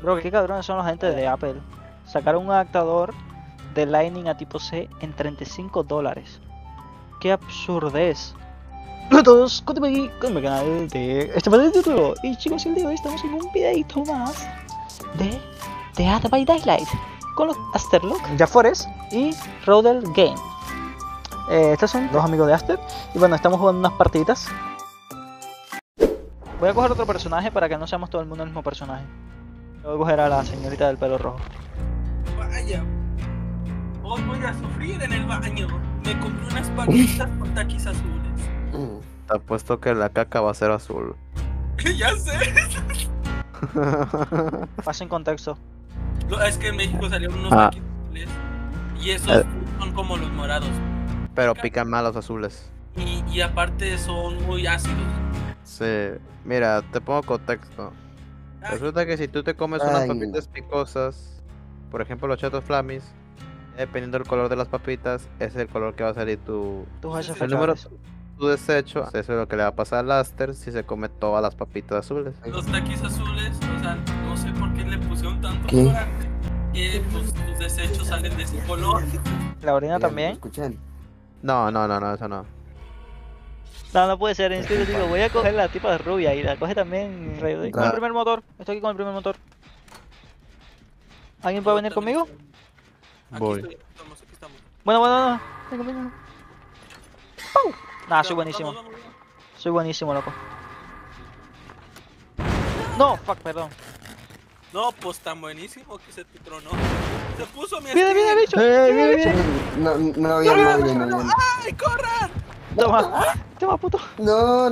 Bro, qué cabrones son los agentes de Apple. Sacaron un adaptador de Lightning a tipo C en $35. Qué absurdez. Hola a todos, continuamos aquí con mi canal de este video. Y chicos, el día de hoy estamos en un videito más de Dead by Daylight con los Asterlock, Jafores y Rodel Game. Estos son dos amigos de Aster. Y bueno, estamos jugando unas partiditas. Voy a coger otro personaje para que no seamos todo el mundo el mismo personaje. Voy a coger a la señorita del pelo rojo. Vaya, hoy voy a sufrir en el baño. Me compré unas papitas con taquis azules. Te apuesto que la caca va a ser azul. Ya sé. Pasa en contexto. Es que en México salieron unos taquis azules. Y esos son como los morados. Pero pican mal los azules. Y aparte son muy ácidos. Sí, mira, te pongo contexto. Resulta que si tú te comes unas papitas picosas, por ejemplo los chetos flamis, dependiendo del color de las papitas, ese es el color que va a salir tu número, tu desecho. Eso es lo que le va a pasar al Aster si se come todas las papitas azules. Los taquis azules, o sea, no sé por qué le pusieron tanto colorante. Que pues, tus desechos salen de ese color. ¿La orina también? ¿Escuchan? No, eso no. No puede ser, en serio digo, voy a coger la tipa de rubia y la coge también con el primer motor. Estoy aquí con el primer motor. ¿Alguien puede venir conmigo? Voy. Aquí estamos. Bueno. Venga. ¡Pau! Nah, soy buenísimo. Vamos. Soy buenísimo, loco. No, fuck, perdón. No, pues tan buenísimo que se te tronó. Se puso mi ¡Viene, bicho! No había nadie, no. ¡Ay, corran! Toma, puto. No.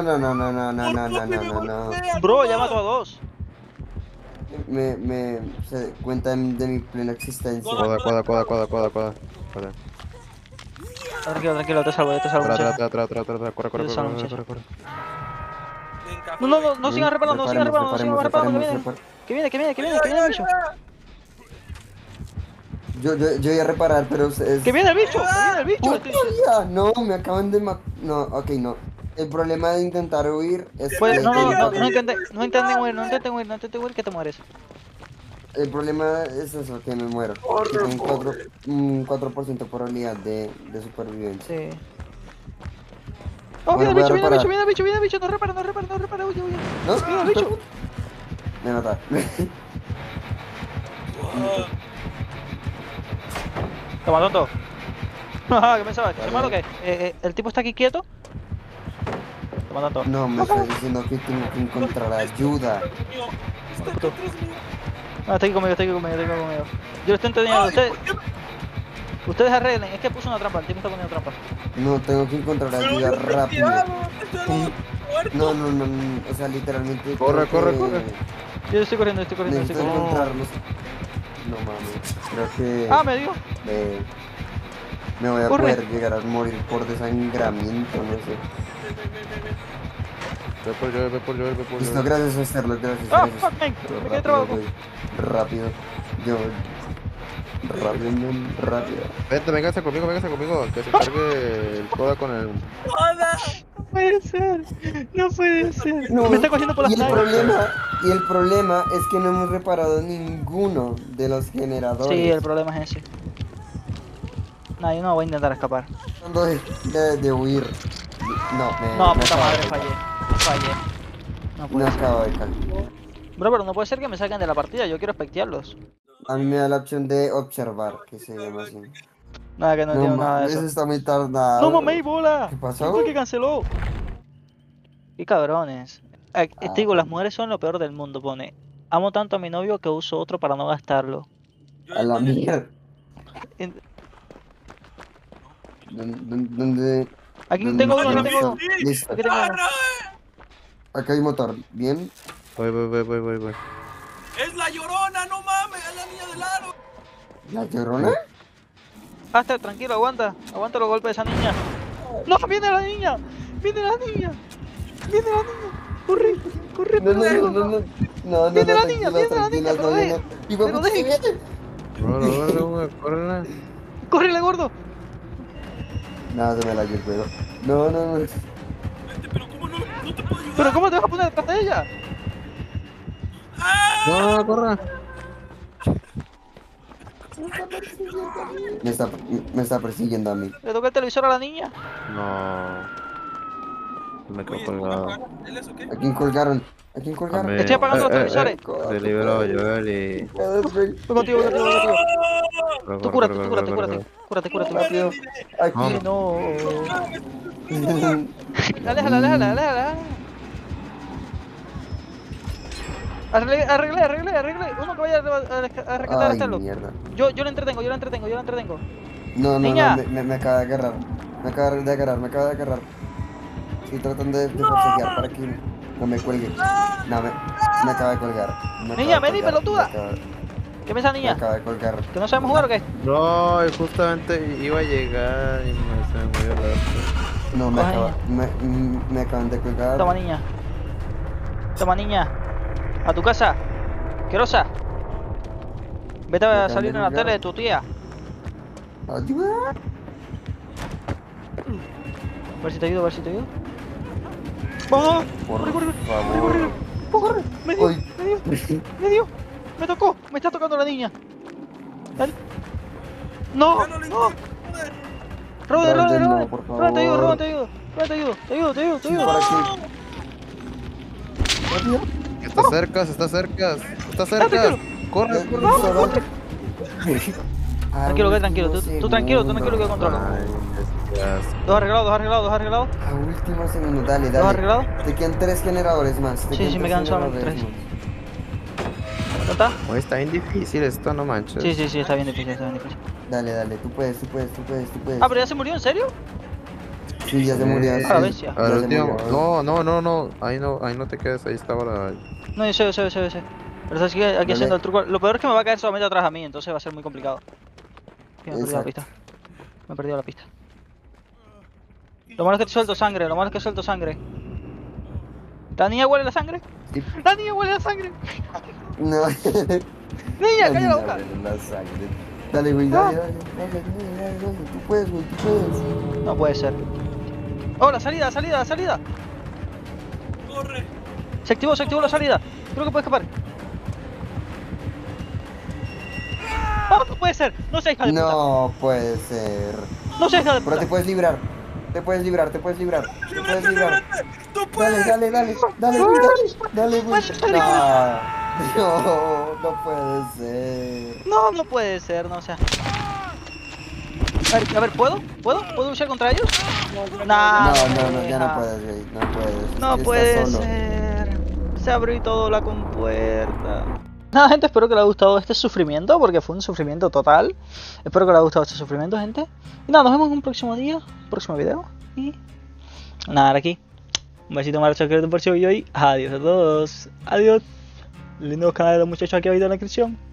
Bro, ya mató a dos. Me se cuentan de mi plena existencia. Coda. Tranquilo, te salvo, muchacho. Atrás, corre. No sigan reparando, Que viene, bicho. Yo iba a reparar, pero es... Que viene el bicho. No, me acaban de no, ok, no. El problema de intentar huir es Pues, que... no intenten huir, que te mueres. El problema es eso, que me muero. Que tengo un 4% de probabilidad de supervivencia. Sí. Oh, Bueno, viene el bicho, no repara, huye. ¿No? Viene el bicho. Me mataron. Toma, tonto. ¿Qué pensabas? ¿Que se malo o qué? ¿El tipo está aquí quieto? Toma, tonto. No, me estás diciendo que tengo que encontrar ayuda. No, estoy conmigo. Yo lo estoy entendiendo. Ustedes arreglen, es que puso una trampa, el tipo está poniendo trampa. No, tengo que encontrar ayuda rápido. No, o sea, literalmente... Corre. Yo estoy corriendo. Necesito encontrarlos. No mames, creo que... Me dio. Me voy a poder llegar a morir por desangramiento, no sé. Ve por yo. Listo, gracias a hacerlo, gracias. Fuck, man, me quedé trabado. Rápido. Rápido. Vente, véngase conmigo, que se cargue el coda con el... No puede ser. No, Me está cogiendo por las nalgas. Y el problema es que no hemos reparado ninguno de los generadores. Sí, el problema es ese. No, yo no voy a intentar escapar. Tratando de huir. No, puta madre, fallé. No Me puede ser. acabo de caer. Bro, pero no puede ser que me saquen de la partida, yo quiero espectearlos. A mí me da la opción de observar, que se llama así. Nada, que no entiendo nada de Eso eso. está muy tardado. ¡No mames, bola! ¿Qué pasó? ¿Quién fue que canceló? ¡Qué cabrones! Te digo, las mujeres son lo peor del mundo, pone. Amo tanto a mi novio que uso otro para no gastarlo. A la mierda. ¿Dónde? Aquí tengo uno. Listo. Aquí tengo uno. Acá hay motor. Bien. Voy. ¡Es la Llorona, no mames! ¡Es la niña del aro! ¿La Llorona? Aster, tranquilo, aguanta los golpes de esa niña. ¡No! ¡Viene la niña! ¡Corre! No. ¡Viene la niña! ¡Pero deje! Córrele. ¡Córrele, gordo! No, se me la el juego. No. Pero ¿cómo no te puedo ayudar? ¿Pero cómo te vas a poner detrás de ella? No, corra. Me está persiguiendo a mí. Le toca el televisor a la niña. No. Me quedo Oye, colgado. ¿él o qué? ¿A quién colgaron? ¿A quién colgaron? Estoy apagando los televisores. Se liberó Joel y... Voy contigo, voy contigo, voy contigo. Tú cúrate, tú cúrate, cúrate. Cúrate, cúrate. Rápido. Aquí. No. Aléjala, aléjala, aléjala. Arreglé. Uno que vaya a rescatar a Ay, Stelo. mierda. Yo lo entretengo. No, Niña. me acaba de agarrar. Me acaba de agarrar. Estoy tratando de forcejear para que no me cuelgue. No, me acaba de colgar. Niña, vení, pelotuda. ¿Qué piensa, Me niña? acaba de colgar. ¿Que no sabemos jugar o qué? No, y justamente iba a llegar y se me murió el otro. No, Coge, me acaban de colgar. Toma, niña. A tu casa. Querosa. Vete a acaban salir de en la colgar. tele de tu tía. Ayuda. A ver si te ayudo. ¡Vamos! Por Corre. favor. ¡Corre! Me dio. Ay. Me tocó. Me está tocando la niña. Dale. No. Ya no lo intento. Rode. No, por favor. Rode, te ayudo. Te ayudo. Sí, por aquí. Rápido. Está cerca. Corre. Tranquilo. Tú tranquilo que yo controlo. Ay, es Dos arreglados. A último segundo, dale. ¿Dos arreglados? Te quedan 3 generadores más. Sí, me quedan solamente 3. ¿No está? Oye, está bien difícil esto, no manches. Sí, está bien difícil. Dale, tú puedes. Ah, pero ya se murió, ¿en serio? Sí, ya se murió. A la bestia. A ver, Ya se último. murió. No. Ahí no te quedes, ahí está ahora. No, yo sé. Pero sabes que aquí Dale. haciendo el truco. Lo peor es que me va a caer solamente atrás a mí, entonces va a ser muy complicado. Sí, me he perdido la pista. Lo malo es que te suelto sangre. ¿La niña huele la sangre? Sí. ¡La niña huele la sangre! No. ¡Niña, calla la boca! La sangre. Dale, güey, dale. Tú puedes, güey, tú puedes. No puede ser. ¡Oh, la salida! Corre. Se activó la salida. Creo que puede escapar. ¡Oh, no puede ser! No seas hija de puta. No puede ser. No seas hija de Pero puta. te puedes librar. Te puedes librar. ¡Líbrate! ¡Tú puedes! Dale, güey, dale, güey. No puede ser. No puede ser, no, o sea. A ver, ¿puedo? ¿Puedo luchar contra ellos? No, Nah, ya no puedes, güey. No puedes. No Estás puede solo. ser. Se abrió y todo la compuerta. Nada, gente, espero que les haya gustado este sufrimiento, porque fue un sufrimiento total. Espero que les haya gustado este sufrimiento, gente. Y nada, nos vemos en un próximo día, próximo video. Y nada, aquí. Un besito más, que les por si hoy. Adiós a todos. Adiós. Lindos canales de los muchachos aquí abajo en la descripción.